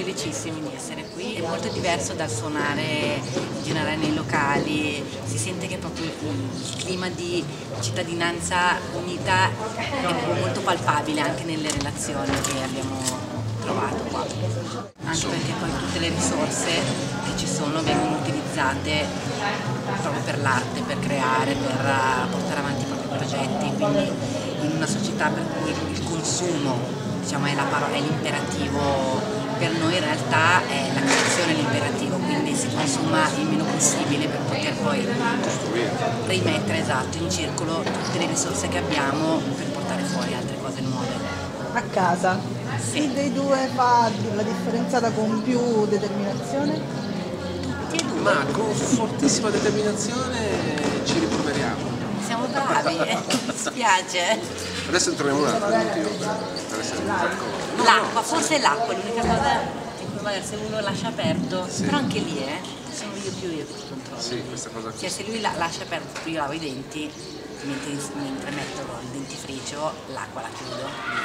felicissimi di essere qui, è molto diverso dal suonare in generale nei locali, si sente che proprio il clima di cittadinanza unita è molto palpabile anche nelle relazioni che abbiamo trovato qua, anche perché poi tutte le risorse che ci sono vengono utilizzate proprio per l'arte, per creare, per portare avanti i propri progetti, quindi in una società per cui il consumo, diciamo, è l'imperativo, per noi in realtà è la creazione l'imperativo, quindi si consuma il meno possibile per poter poi rimettere in circolo tutte le risorse che abbiamo per portare fuori altre cose nuove. A casa, chi dei due fa la differenziata con più determinazione? Tutti e due. Ma con fortissima determinazione ci riproveremo. Siamo bravi, mi spiace. Adesso ne troviamo un altro motivo per essere d'accordo. L'acqua, forse l'acqua è l'unica cosa in cui magari se uno lascia aperto, Sì. però anche lì sono io che controllo. Sì, questa cosa qui. Cioè se lui lascia aperto, io lavo i denti, mentre metto il dentifricio, l'acqua la chiudo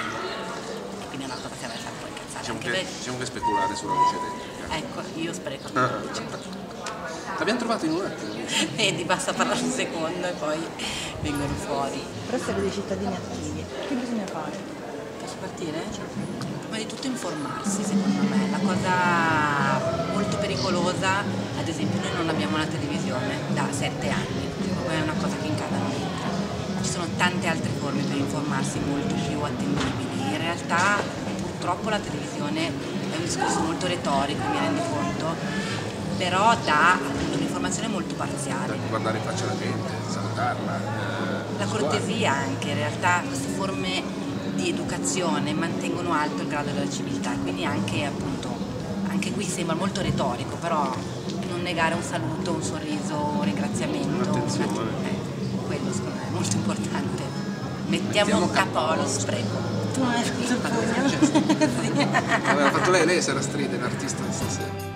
e quindi è una cosa che a me fa un po' incazzare. Diciamo che speculare sulla luce elettrica. Ecco, io spreco. L'abbiamo trovato in un attimo. Vedi, basta parlare un secondo e poi vengono fuori. Per essere dei cittadini attivi, che bisogna fare? Posso partire? Ma di tutto informarsi, secondo me. La cosa molto pericolosa, ad esempio noi non abbiamo la televisione da 7 anni, poi è una cosa che in casa non entra. Ci sono tante altre forme per informarsi molto più attendibili. In realtà purtroppo la televisione è un discorso molto retorico, mi rendo conto, però dà un'informazione molto parziale. Guardare in faccia la gente, salutarla. La cortesia anche, in realtà queste forme di educazione mantengono alto il grado della civiltà, quindi anche appunto, anche qui sembra molto retorico, però non negare un saluto, un sorriso, un ringraziamento, quello secondo me è molto importante. Mettiamo un capo allo spreco. Tu non hai fatto il pugno? Aveva fatto lei sarà Stride, l'artista di stasera.